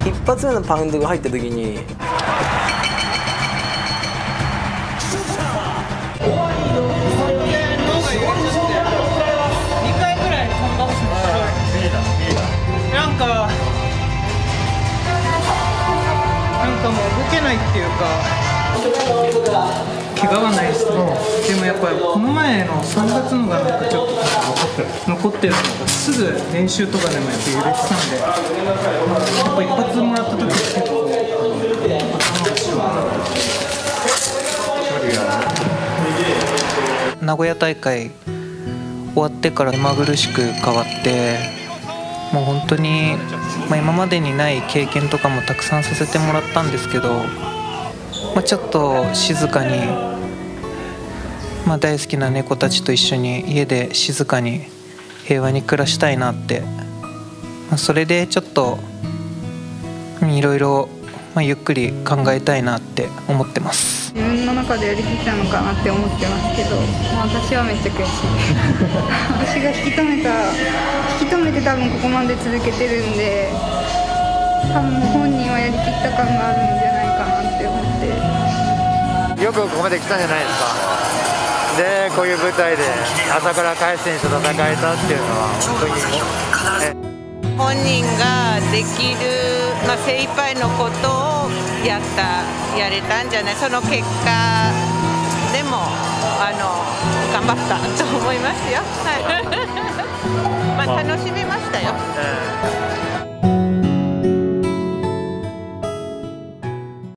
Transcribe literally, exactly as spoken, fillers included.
一発目のパウンドが入った時ににかいぐらい飛んだっすね。なんかなんかもう動けないっていうか怪我はないですね。でもやっぱりこの前のさんがつのがなんかちょっと残ってるのがすぐ練習とかでもやっぱ揺れてたんで、やっぱ一発もらった時は結構頭がしまった。名古屋大会終わってから目まぐるしく変わって、もう本当に、まあ、今までにない経験とかもたくさんさせてもらったんですけど、まあ、ちょっと静かに、まあ、大好きな猫たちと一緒に家で静かに平和に暮らしたいなって、まあ、それでちょっといろいろゆっくり考えたいなって思ってます。 自分の中でやりきったのかなって思ってますけど、まあ、私はめっちゃ悔しい私が引き止めた引き止めて多分ここまで続けてるんで、多分本人はやりきった感があるんじゃないかなって思って。 よくここまで来たんじゃないですか。でこういう舞台で朝倉海選手と戦えたっていうのは本当に、ね、 本人ができる、まあ、精一杯のことをやったやれたんじゃない、その結果でもあの頑張ったと思いますよ。はいまあ楽しめましたよ。